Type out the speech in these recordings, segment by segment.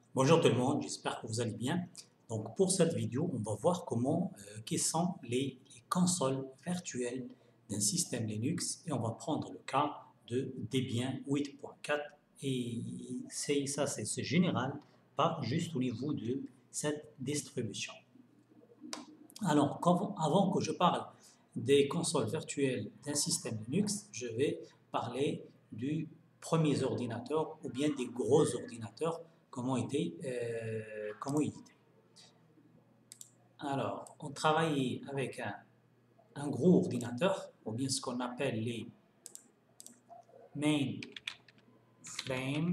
Bonjour tout le monde, j'espère que vous allez bien. Donc pour cette vidéo, on va voir quelles sont les consoles virtuelles d'un système Linux et on va prendre le cas de Debian 8.4 et c'est général, pas juste au niveau de cette distribution. Alors avant que je parle des consoles virtuelles d'un système Linux, je vais parler du premier ordinateur ou bien des gros ordinateurs, comment ils étaient. Alors, on travaillait avec un gros ordinateur, ou bien ce qu'on appelle les mainframe,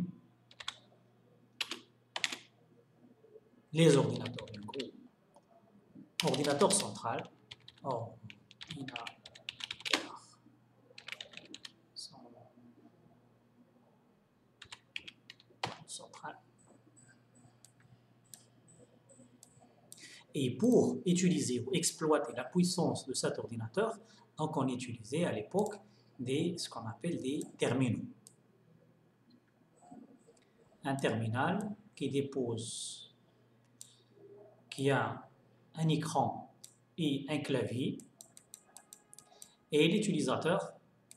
les ordinateurs du gros. Ordinateur central, central. Et pour utiliser ou exploiter la puissance de cet ordinateur, donc on utilisait à l'époque ce qu'on appelle des terminaux. Un terminal qui a un écran et un clavier, et l'utilisateur,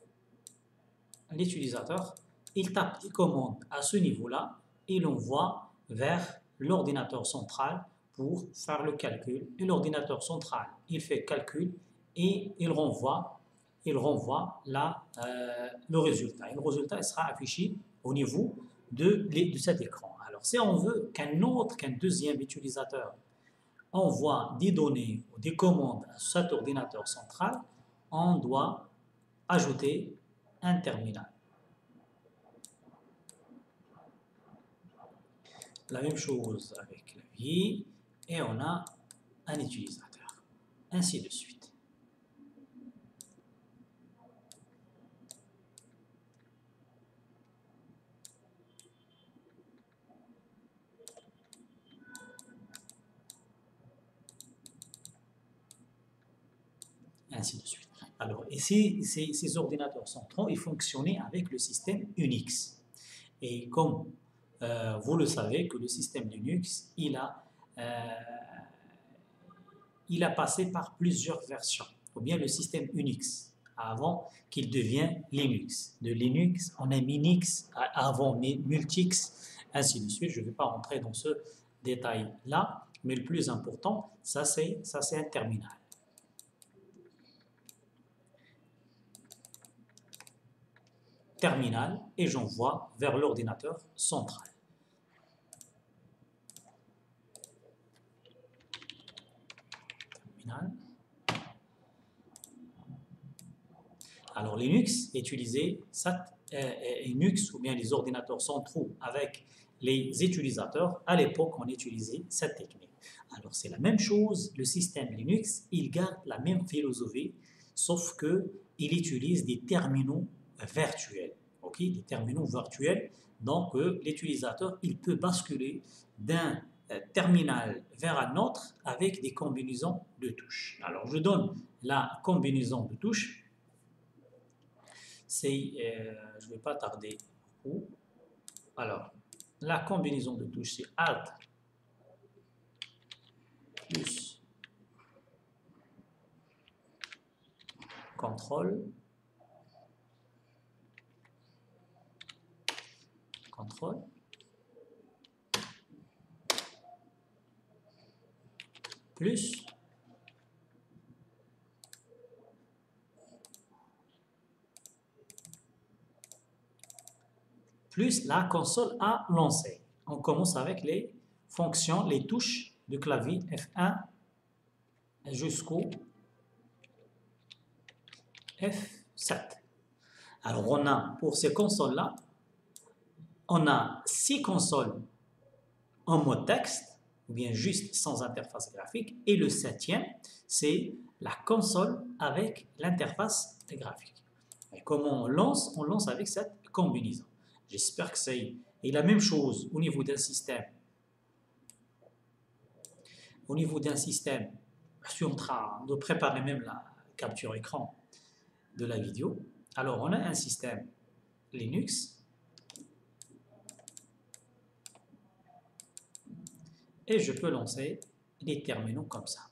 il tape des commandes à ce niveau-là et l'envoie vers l'ordinateur central pour faire le calcul. Et l'ordinateur central, il fait le calcul et il renvoie le résultat. Et le résultat sera affiché au niveau de cet écran. Alors, si on veut qu'un deuxième utilisateur envoie des données ou des commandes à cet ordinateur central, on doit ajouter un terminal. La même chose avec clavier et on a un utilisateur, ainsi de suite. Ainsi de suite. Alors, et ces ordinateurs centraux, ils fonctionnaient avec le système Unix. Et comme vous le savez, que le système Linux, il a passé par plusieurs versions, ou bien le système Unix, avant qu'il devienne Linux. De Linux, on a Minix, avant Multix, ainsi de suite. Je ne vais pas rentrer dans ce détail-là, mais le plus important, ça c'est un terminal. Terminal et j'envoie vers l'ordinateur central. Terminal. Alors Linux utilisait Linux ou bien les ordinateurs centraux avec les utilisateurs. À l'époque, on utilisait cette technique. Alors c'est la même chose, le système Linux, il garde la même philosophie, sauf que il utilise des terminaux virtuels. Des terminaux virtuels. Donc l'utilisateur, il peut basculer d'un terminal vers un autre avec des combinaisons de touches. Alors je donne la combinaison de touches. Je ne vais pas tarder beaucoup. Alors, la combinaison de touches, c'est Alt plus CTRL plus la console à lancer. On commence avec les fonctions, les touches de clavier F1 jusqu'au F7. Alors, on a, pour ces consoles-là, on a 6 consoles en mode texte, ou bien juste sans interface graphique, et le 7e, c'est la console avec l'interface graphique. Et comment on lance? On lance avec cette combinaison. J'espère que c'est... Et la même chose au niveau d'un système. Au niveau d'un système, je suis en train de préparer même la capture écran de la vidéo. Alors, on a un système Linux. et je peux lancer les terminaux comme ça.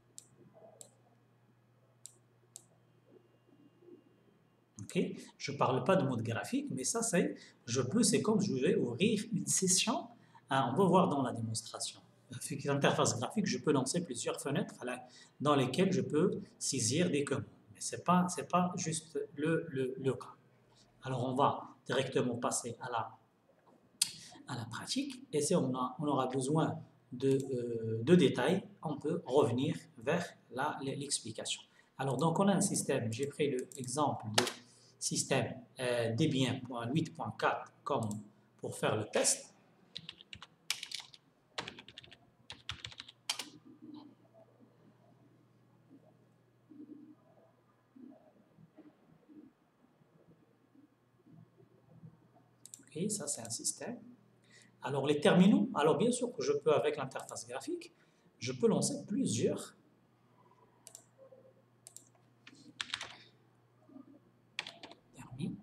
Okay. Je ne parle pas de mode graphique, mais ça, c'est comme je vais ouvrir une session. On va voir dans la démonstration. Avec l'interface graphique, je peux lancer plusieurs fenêtres dans lesquelles je peux saisir des commandes. Mais ce n'est pas juste le cas. Alors, on va directement passer à la pratique. Et si on aura besoin de détails, on peut revenir vers l'explication. Alors, donc, on a un système. J'ai pris l'exemple de système Debian.8.4 comme pour faire le test. Ok, ça c'est un système. Alors les terminaux, alors bien sûr que je peux avec l'interface graphique, je peux lancer plusieurs terminaux.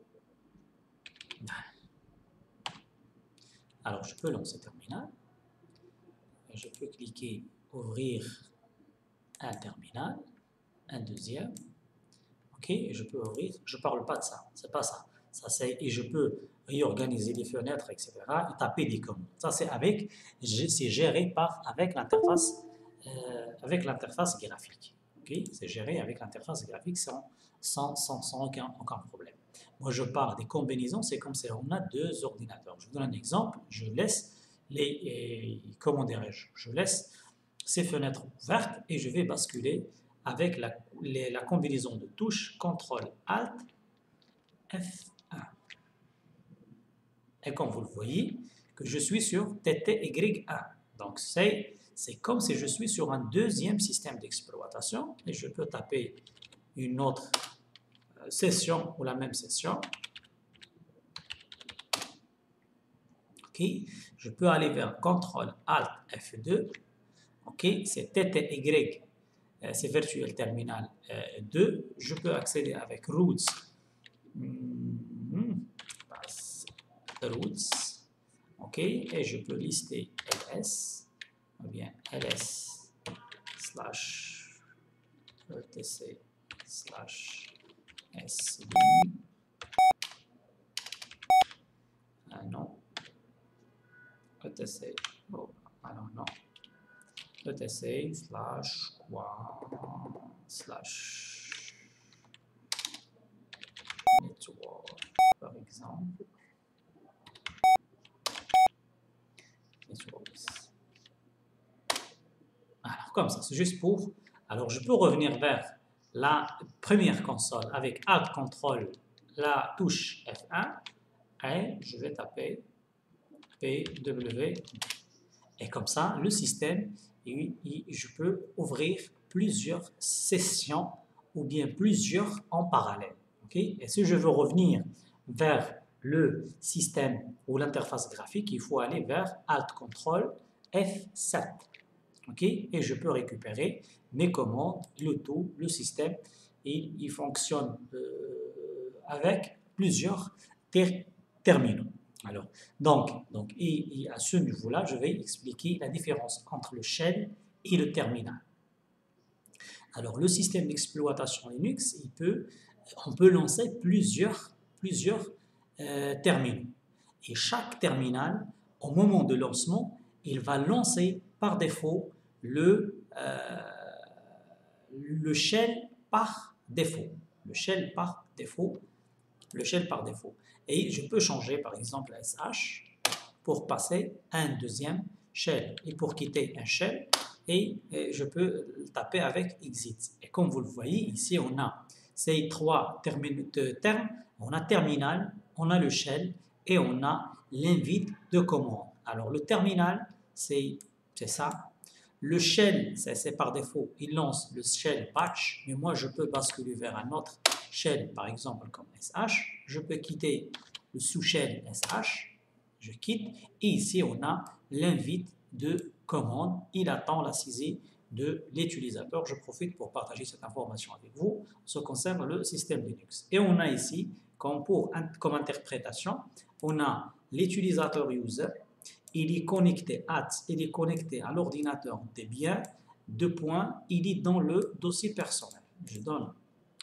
Alors, je peux lancer terminal. Je peux cliquer ouvrir un terminal, un deuxième. OK, et je peux ouvrir. Je ne parle pas de ça, c'est pas ça. Et je peux réorganiser les fenêtres, etc. et taper des commandes. Ça, c'est géré avec l'interface graphique. OK, c'est géré avec l'interface graphique sans aucun problème. Moi, je parle des combinaisons, c'est comme si on a deux ordinateurs. Je vous donne un exemple. Je laisse je laisse ces fenêtres ouvertes et je vais basculer avec la combinaison de touches CTRL-ALT F1. Et comme vous le voyez, que je suis sur TTY1. Donc, c'est comme si je suis sur un deuxième système d'exploitation et je peux taper une autre session ou la même session. OK. Je peux aller vers CTRL-ALT F2. OK. C'est TTY, c'est Virtual Terminal 2. Je peux accéder avec roots. Roots. OK. Et je peux lister ls ou bien ls/etc/sb. Non. etc. Oh, alors non. etc/ quoi / network par exemple. Alors comme ça, c'est juste pour. Alors je peux revenir vers la première console avec Alt Control, la touche F1 et je vais taper PW. Et comme ça, le système, je peux ouvrir plusieurs sessions ou bien plusieurs en parallèle. Okay? Et si je veux revenir vers le système ou l'interface graphique, il faut aller vers Alt Control F7. Okay? Et je peux récupérer mes commandes, le système, et il fonctionne avec plusieurs terminaux. Alors, donc et à ce niveau-là, je vais expliquer la différence entre le shell et le terminal. Alors, le système d'exploitation Linux, on peut lancer plusieurs terminaux. Et chaque terminal, au moment de lancement, il va lancer par défaut le shell par défaut. Le shell par défaut. Et je peux changer par exemple SH pour passer à un deuxième shell. Et pour quitter un shell, je peux taper avec exit. Et comme vous le voyez, ici on a ces trois termes. On a terminal, on a le shell et on a l'invite de commande. Alors le terminal, c'est ça. Le shell, c'est par défaut, il lance le shell batch, mais moi je peux basculer vers un autre shell, par exemple comme SH. Je peux quitter le sous-shell SH, je quitte, et ici on a l'invite de commande. Il attend la saisie de l'utilisateur. Je profite pour partager cette information avec vous, ce qui concerne le système Linux. Et on a ici, comme interprétation, on a l'utilisateur user il est connecté à l'ordinateur des biens, deux points, il est dans le dossier personnel. Je donne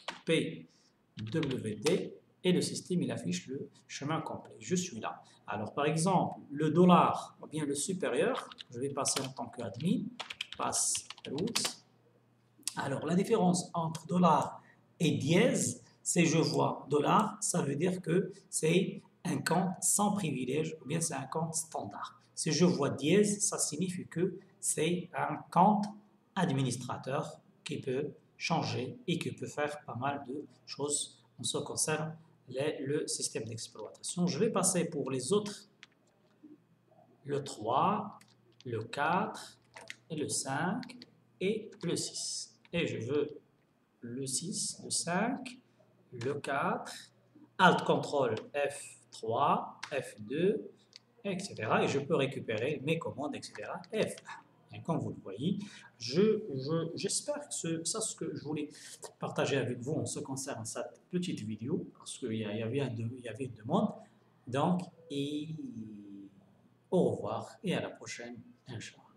PWD et le système il affiche le chemin complet. Je suis là. Alors par exemple, le dollar ou bien le supérieur, je vais passer en tant qu'admin, passe route. Alors la différence entre dollar et dièse, c'est je vois dollar, ça veut dire que c'est un compte sans privilège ou bien c'est un compte standard. Si je vois dièse, ça signifie que c'est un compte administrateur qui peut changer et qui peut faire pas mal de choses en ce qui concerne le système d'exploitation. Je vais passer pour les autres, le 3, le 4, et le 5 et le 6. Et je veux le 6, le 5, le 4, Alt CTRL F3, F2, etc. Et je peux récupérer mes commandes, etc. F1. Et comme vous le voyez, j'espère que c'est ce que je voulais partager avec vous en ce qui concerne cette petite vidéo, parce qu'il y avait une demande. Donc, au revoir et à la prochaine, Inch'Allah.